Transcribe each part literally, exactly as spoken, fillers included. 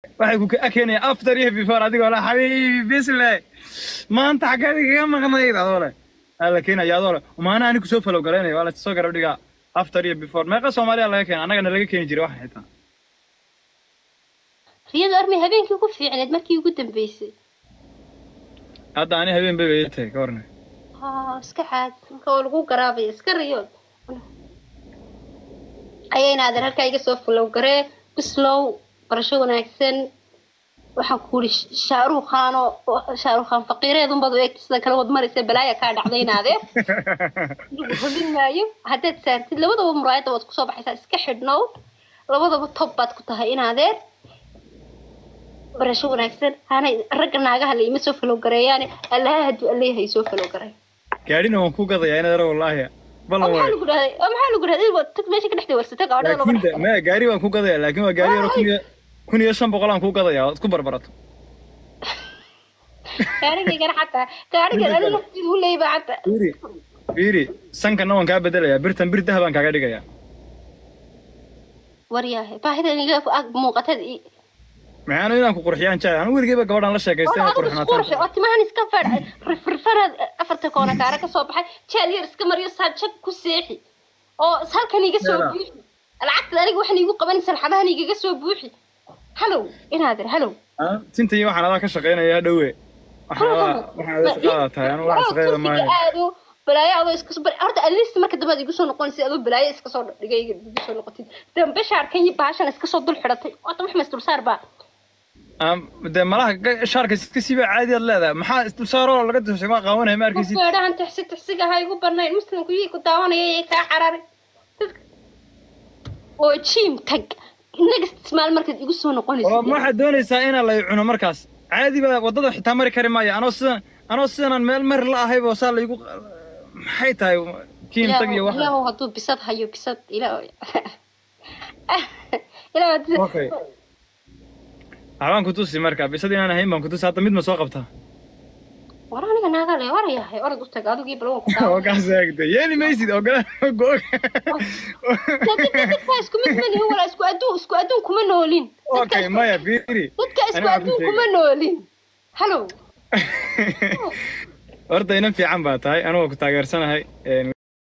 waxay ku akeenay after iyo before adiga wala xabiibi bisle maanta xagadiga ma qanayd adole ala keenay adole maana anigu soo falow gareynay wala soo garab dhiga after iyo before meeqa Soomaaliya laga keenay anaga laga keenay jiray wax xitaa riyadu armi habeenkii ku fiicneed markii ugu dambeysay hadda ani habeen bay tahay ka warnay ha iska xaad ka lagu garaabay iska riyood ayayna aad halka iga soo falow garee bislow barasho wanaagsan waxaan ku ri shaaruq khan oo shaaruq khan faqiireed un bad u eegtay sida kala wad marisay balaaya ka dhacdaynaade hubin maayo hadda saartid labadaba muraayada wad ku soo baxaysaa iska xidhnow labadaba top baad ku tahay inaadeer barasho wanaagsan ana rag naagaha la ima soo falow gareeyaan allah haduu alleeyahay soo falow gareey gaadhina waan ku gadayaa inaad wallaahi bal waa maxaa lagu dhahay maxaa lagu dhahay tag meesha ka dhaxday warsata gaadhada loo dhahay ma gaari waan ku gadayaa laakiin waa gaari yar kun iyo shan boqol aan ku gadayaa isku barbarato gaariga gar xataa gaariga aad naftiidu u leeyba xataa fiiri fiiri sankana waan ka bedelayaa birtan bir dahab aan kaaga dhigayaa waryahay baahida iniga ag muuqatad maxaan inaan ku qurxiyaan jaa aan weligeeba gabadhan la sheekaystay aan qurxinaataan oo timahan iska fadh farfarad afarta koona kaara ka soo baxay jeel yar iska mariyo saajad ku seexi oo halkan iga soo buuxi lacagta aniga waxaan igu qabanaysan xabahan iga soo buuxi halo inaadir halo ah tintii waxaan adaa ka shaqeynaya dhawe waxaan waxaan shaqada tahay aan wax shaqeeyada ma aado balaayo adoo iska soo horta alist marka dambe igu soo noqonaysa adoo balaayo iska soo dhigay igu soo noqotid dambe shaarkan iyo baashan iska soo dul xidhatay oo tan wax ma isdul saar baa am de malaha shaarka iska siiba caadi aad leedahay maxaa isdul saaro laga dushay ma qawanay ma arkaysid gaadhaan taxsi taxsiga hay ugu barnayn muslimku yii ku daawanayay ka xararay oo jim tag next maal markaad igu soo noqonayso oo waxa doonaysaa in la cuno markaas caadi ba wadada xitaa mari kari maayo anoo sidan anoo sidan meel mar la ahay boo saa la igu maxay tahay jim tag iyo waxa ilaahu haduu bisad hayo bisad ilaahu ilaahu okay awaan ku tusi marka bisad inaan ahayn baan ku tusi hadda mid ma soo qabtaa waraaniga naaga le warayahay orad u tag adugi bal waan ku taa oo ka saagtay yeeli maysid oo gala goog dadka isku mid ma nihin wala isku aduu isku aduu kuma noolin okay maya fiiri dadka isku aduu kuma noolin halo horta ina fiican baa tahay anoo ku taageersanahay een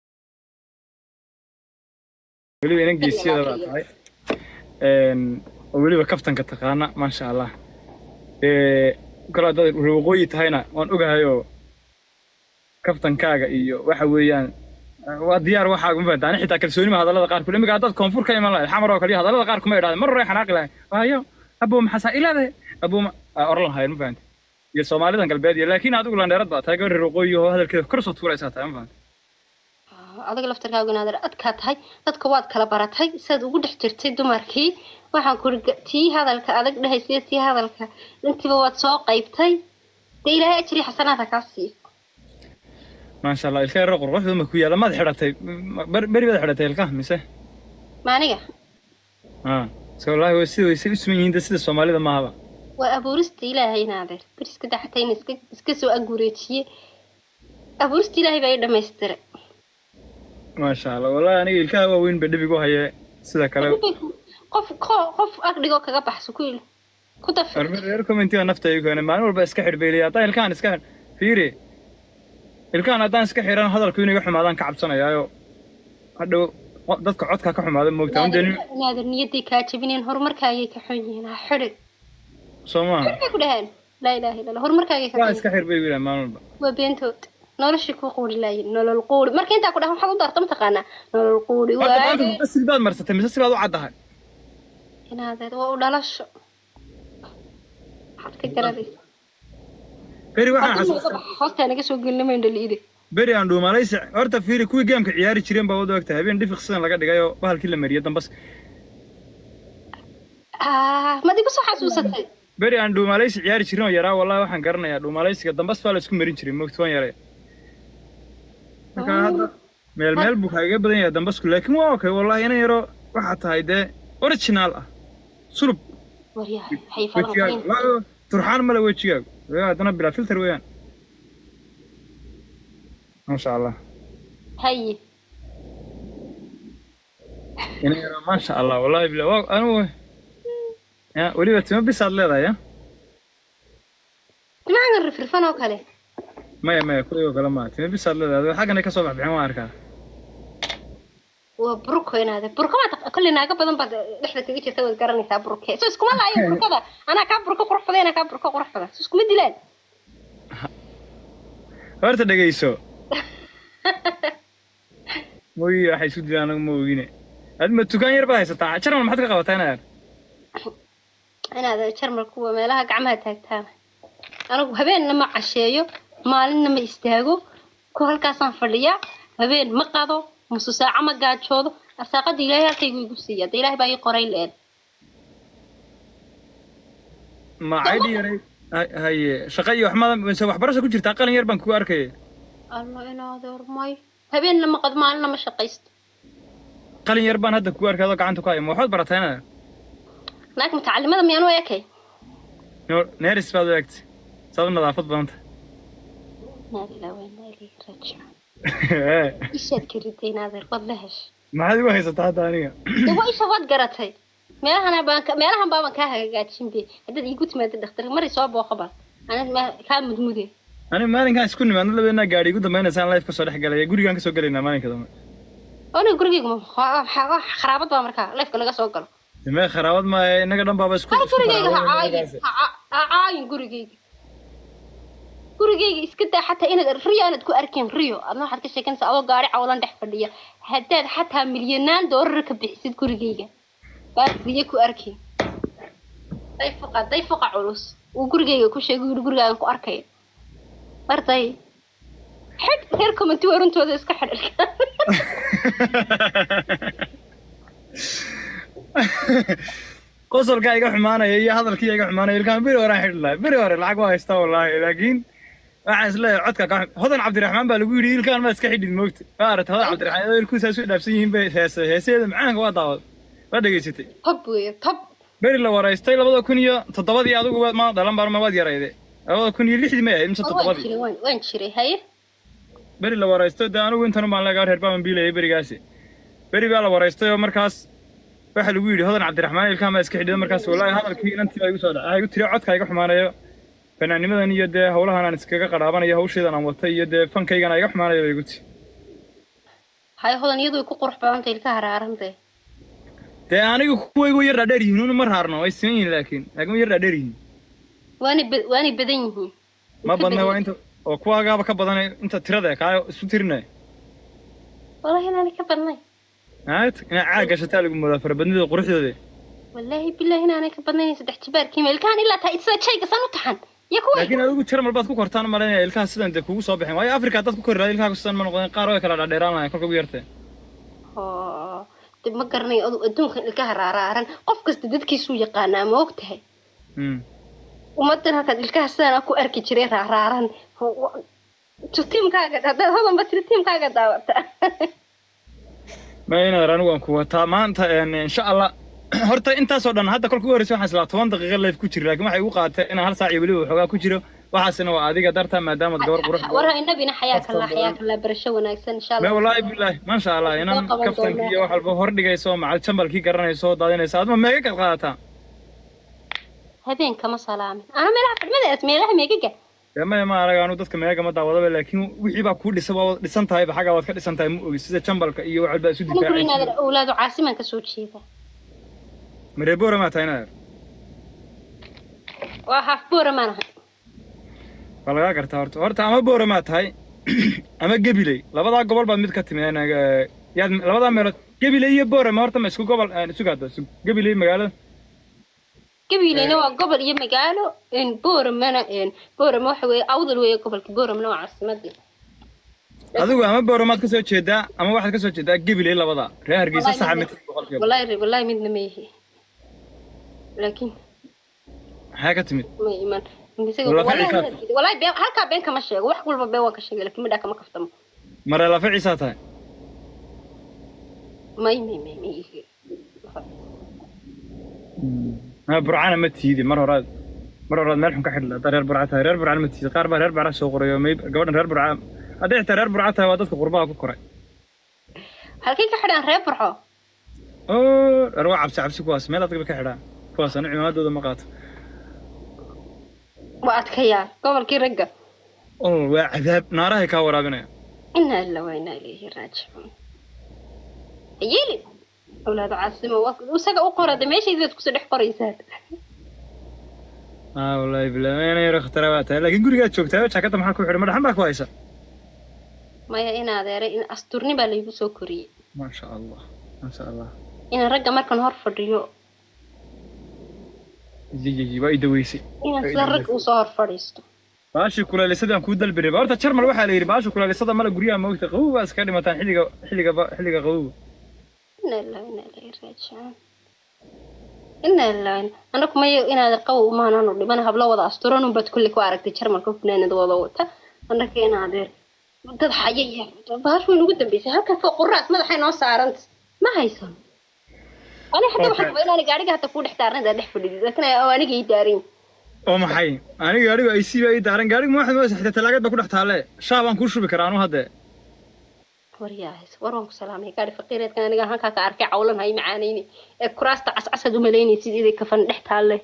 waliba ina geesiyada baa tahay een waliba kaftanka taqaana ma sha Allah ee kala dad ruuqooyi tahayna waan ogahay oo kaftankaaga iyo waxa weeyaan waa diyaar waxa ugu baahan tahay xitaa kalsooni ma hadalada qaar kulmiga dad koonfur ka iman lahayd xamar oo kaliya hadalada qaar kuma idhaadeen mar reey xanaaqi lahayd waayo abo maxaa ilaaday abo oran lahayd ma fahanti iyo Soomaalidan galbeed iyo laakiin adigu la dheerad baa tahay gabar ruuqooyi oo hadalkeeda kor soo tuuraysa tahay ma fahanti adiga laftarkaaga inaad adka tahay dadka waad kala baratay sad ugu dhex jirtay dumarkii waxaan ku tii hadalka adag dhahaysay tii hadalka intiba waad soo qaybtay ilaahay ajri xasanaadka ka sii ma sha Allah ilaahay roqor wuxuu ma ku yaala mad xiratay bari bad xiratay ilka mise maaniga ah soo laahay way si way si ismiin sida Soomaalida ma haba waa abuurista ilaahay inaadeer bariska dhaxtayna iska iska soo aguureeyay abuurista ilaahay bay dhamaystiray ما شاء الله والله أنا إلكا وين بدي بيجوا هي سيدا كلام قف قف أقدر كذا بحث كل كتف أرميكم أنتي نفتا يكون أنا ما نقول بس كحر بيلي أطاي الكان إسكحر فيري الكان أطاي إسكحر أنا هذا الكوني يحمل هذا كعب سنة يايو هذا ضدك عدك كحمل هذا موجود عندنا هذا نيتي كاتبين هرمر كاي كحنين حرق سما لا إله إلا الله هرمر كاي كحنين إسكحر بيلي ما نقول وبينتوت noloshii ku qoori laayay nolol qoori marka inta ku dhahan waxa u darto ma taqaana nolol qoori waa bas baad marsatay mise sidaad u cadahay inaad waa u dhalasho xad ka garadis beri waxaan xasuustaa hoosta naga soo gelnay indhaliide beri aan dhuumalaysi horta fiiri kuwii gaamka ciyaari jireen baa wada ogtahay habeen dhifiqsan laga dhigayo bahalkii la mariyay dambas ah ma dibu soo xasuusatay beri aan dhuumalaysi ciyaari jireen yaraa wallahi waxaan garanayaa dhuumalaysiga dambas baa la isku marin jiray moogtaan yaray هذا ميل ميل بوكاية بدين يا دمبسكو لكن ما أوكي والله أنا يرى واحد هيدا أوريجينال سلب وريا حي فرنسي لا ترحان ملا وجهك يا أنا بلا فلتر ويان ما شاء الله هاي أنا يرى ما شاء الله والله بلا أنا يا ولي بتما بس هذا لا يا ما نعرف رفنا وكله ما ما كل يوم كلام ما تما بس هذا هذا حاجة أنا كسبح بعمر واركا وبروك هنا هذا بروك ما تق... كل ناقة بدن بعد لحظة تيجي تسوي القرن يساب بروك سوس كم الله يبروك هذا أنا كابروك قرف هذا أنا كابروك قرف هذا سوس كم دلال هرت دقيسو موي حيسود أنا موينه هذا ما تكان يربح يستطيع شرم ما حد قوته أنا أنا هذا شرم القوة ما لها قعمها تاكتها أنا هبين لما عشيو مالنا ما يستهجو كل كاسان فليا هبين مقاضو مسوسة عم قاعد شوضو أساقد إلهي تيجي يقصية إلهي باي قرين الآن ما عادي يا هاي شقي أحمد بنسوي حبرشة كل شيء تقال يربان كواركي الله ينادر ماي هبين لما قد مالنا ما شقيست قال يربان هذا كوارك هذا كعنتو قايم واحد برتنا لك متعلمة من أنا وياكي نور نيرس في الوقت صار نظافة بنت نادي لا وين نادي رجع إيش كريتين هذا واللهش ما حد يوهي ستة ثانية هو إيش واد قرتي ما أنا بانك ما أنا هم بابا كاه قاعد شنبي هذا يقول ما تدخل مرة صواب وخبر أنا ما كان مدمودي أنا ما أنا كان سكون ما أنا لبنا قاعد يقول ما أنا سان لايف كسر حق عليه يقول كان كسر قلنا ما أنا كذا أنا يقول لكم حاجة خرابات بامريكا لايف كله قصوا قلوا ما خرابات ما نقدر بابا سكون أنا يقول لك عاي عاي يقول لك gurigayga iska daa xataa inaad riyo aad ku arkeen riyo adna waxaad ka sheekanaysaa adoo gaari cawlan dhex fadhiya haddaad xataa milyanaan doolar ka bixisid gurigayga baad riyo ku arkeen day fuqa day fuqa culus uu gurigayga ku sheegay gurigaagan ku arkay martay xid heer comment warantooda iska xidhilka qosolka iga xumaanaya iyo hadalkii iga xumaanaya ilkaan biri hore xidhlaa biri hore lacag waa haystaa wallaahi laakiin waxaan isleeyahay codka ka hodan cabdiraxmaan baa lagu yidhi ilkaan ma iska xidhid moogta maarata hodan cabdiraxmaan ilkuusaa isu dhaafsan yihiin bay heese heeseeda macaanka waa daawad waa dhegaysatay tob weeye tob beri la waraystay labada kun iyo toddobadii adigu ma dhalan baar ma waad yarayde labada kun iyo lixdii ma ahayd mise toddobadii waan jiray haye beri la waraystay dee anigu intan baan leegaa reer baan biilayay berigaasi beri baa la waraystay oo markaas waxa lagu yiri hodan cabdiraxmaan ilkaan ma iska xidhido markaas wallahi hadalkii inantii ay igu soo dhacay igu tiri codka iga xumaanayo fanaanimadan iyo dee hawlahan aan iskaga qaraabanayo hawsheedan aan watay iyo dee fankaygan iga xumaanayo igu tiri hay hodan iyadu ku qurux badan ilka haraarantay dee anigu kuwaygu yar dheer yihiin ma raarno way siman yihiin laakiin laakiin yar dheer yihiin waani waani badan yihiin ma badna waa inta oo kuwaagaaba ka badan inta tirada ka isu tirinay wallahi inaan ka badnay هات أنا عاقة شتالك مذافرة بدني قرحي ذي والله بالله هنا أنا كبرني صدق جبار كيميل كان إلا تأسد شيء قصنا تحن يا كوي لكن أنا أقول ترى مرباط كوكر تانا مالين الكاس سدان دكوا صباحين ويا أفريقيا تات كوكر رأي الكاس سدان من قدام قارة كلا ديران كل كبيرته آه تب ما قرني أدون الكهر عرارن قف قصد دد كيسو يقانا ما وقتها أمم ومثلا هذا الكاس سدان أكو أركي شرير عرارن تتيم كاجد هذا هذا بس تتيم كاجد داوت ما هنا رانو أنكو تامان تا إن شاء الله هرت أنت صدّن هذا كل كورس واحد سلا توان دقيقة لا يفكر لكن ما حيوقع أنا هل ساعي بليه وحقا كتيره وحسنا وعادي قدرتها ما دام تدور قروح ورا النبي حياك الله حياك الله برشونا إن شاء الله ما والله بالله ما شاء الله أنا كفتن كي واحد بهور دقيقة سو مع الشمال كي قرنا يسوع دادين يساعد ما ميجا كقاطع هذين كم سلام أنا ملعب ماذا اسمه ميجا ما ما أنا قانون تذكر ميجا ما دعوة لكن ويبقى كل سبب لسان تايب حاجة واتك لسان تايب ويصير الشمال كي واحد بس يدفع أنا كلنا هذا أولاد عاصمة كسوت شيء ذا مريبورة ما تاينا وحف بورة ما نها والله قرت هرت هرت أما بورة ما تاي أما قبلي لبضع قبل بعد متكتم أنا يا لبضع مرات قبلي يبورة ما هرت مسكو قبل سوق هذا سوق قبلي مقالة قبيلة نوع قبل يوم قالوا إن بورم منا إن بورم وحوي أوضل ويا قبل بورم نوع عاصمتي. هذا هو أما بورم ما تكسر شيء أما واحد كسر شيء قبيلة لا وضع رهر جيسة سحمت. والله والله من ميه. لكن. حاجة تمت. ما إيمان. والله والله بين هالك بين كم شيء واحد يقول بين وكم شيء لكن مدة كم كفتم. مرة لا في عيساتها. ما يمي مي مي. ها برعانة متيدي مرة راد مرة راد ملحم كحلا ترى برعتها رير برعانة متيدي قاربة رير برعانة سوق ريومي قبل رير برعانة هذا ترى برعتها وادتك قربها كوكرة هل كي كحلا رير برعو أوه أروع عبس عبس كواس ما لا تقبل كحلا kuwaas ana cimaadooda ma qaato waa adkayaa gobolkii ragga oo waa cadaab naarahay kaa waraabinaya inna lillahi wa inna ilayhi raaji'uun yili awlaad caasimo wasaga u qorada meeshaydii ku soo dhex qoraysaa ah wallahi billahi ana yara khatarabaata laakiin guriga joogtaa jaakada maxaa ku xidhay madaxan baa ku haysa maya in adeeray in asturni baa laygu soo koriyay ma sha Allah ma sha Allah in ragga markan hor fadhiyo jiji waa idaweysi in isla rag uu soo hor fadhiisto baashi kulaalisadaan ku dalbiray horta jarmal waxa la yiri baashi kulaalisada mala guriga ma ogta qabow baa iska dhimataan xilliga xilliga xilliga qabow inna lillahi wa inna ilayhi raaji'uun inna lillahi ana kuma inaad qabow ma aanu dhiman hablo wada asturan u bad kulli ku aragtay jarmalka fanaanada wada wata anaka in adeer dad xayaya baashi weyn ugu dambeysay halka foo quraas madaxay noo saaran ma haysan ana xataa waxa ku inaan gaariga hata ku dhex taarnada dhex fadhiday laakiin aniga ii daarin oo maxay aniga gaariga ay si bay daaran gaariga ma waxaad xitaa talaagad ba ku dhex taale shaabaan ku shubi karaa anu hadda waryaas waran ku salaamay gaari faqiireedkan aniga halka ka arkay cawlan hay macaanayni ee kuraasta cascasad u maleynay sidii kafan dhex taale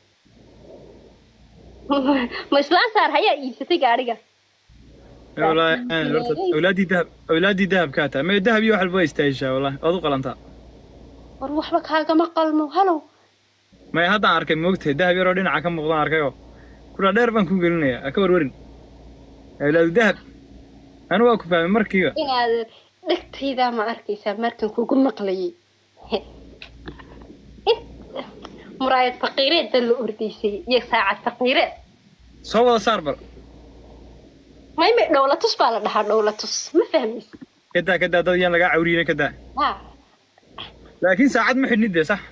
ma islaan saar haya iibsatay gaariga والله أنا أولادي ذهب أولادي ذهب كاتا ما ذهب يوحل بويس تعيشها والله أضو قلنتا وروح بك هاجا ما قلمو هلو ما هذا أركب موقته ذهب يرودين عكم مغضان أركبه كل دير بنكون قلنا أكبر ورن أولاد ذهب أنا واقف على مركبة إن هذا لقت هذا ما أركي سمركن كوكو مقلي مراية فقيرات دلو أرديسي يا ساعة فقيرات صوّا صاربر ما يمكن دولة تصبح على ده دولة تص ما فهمت كذا كذا ده يعني لقى عورينا كذا ها لكن ساعات ما حد ندي صح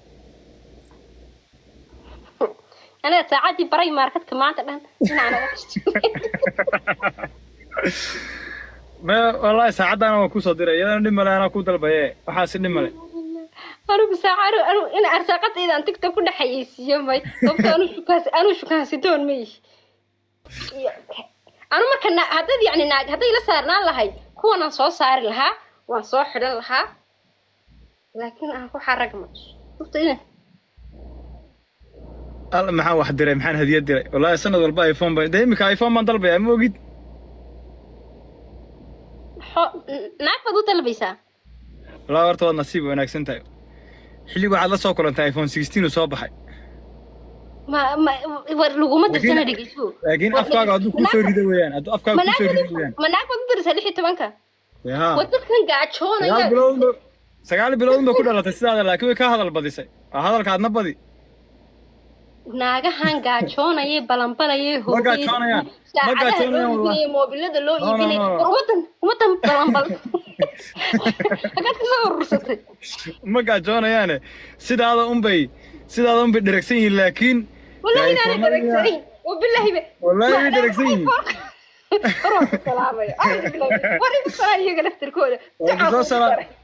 أنا ساعاتي براي ماركت كمان تبان أنا ما والله ساعات أنا وكو صديرة يا نمر أنا كود البيع وحاسس نمر أنا بساعة أنا أنا أرسقت إذا أنت كنت كل حيس يوم باي طب أنا شو كاس أنا شو كاس يدون ميش أنا ما كنا هذا يعني ناق هذا إلا صارنا لهاي هو أنا صو صار لها وصو حد لها لكن أنا كو حرق مش شفت إيه الله محا واحد دري محان هدية دري والله سنة والبا آيفون باي دايما كآيفون ما نطلب يا مو قد ناق بدو تلبيسها والله ورطوا النصيب وينك سنتاي حلي واحد لا سوكر أنت آيفون ستاشر وصوبحي ما ما ورلوجو درسنا دقيقة لكن أفكار عدو كوسو ريدويان عدو أفكار كوسو ريدويان ما ناق بدو درس اللي حتى بنكا ياها ودك كان قاعد شون سجال بلون سجال بلون بكرة لا تستاهل لكن كهذا البدي سي هذا الكادنا بدي naagahan gaajoonayay balanbalayay ma gaajoonayaan ma gaajoonayaan wallahi moobilada loo iibinay umadan umadan balanbal hagaad ka soo urursatay ma gaajoonayaan sidaada un bay sidaada un bay dheregsan yihiin laakiin wallahi inaan dheregsanin wabillahi wallahi dheregsan yihiin روح السلامة. أنا بقول وريك الصلاة هي قلت الكودة. تعال.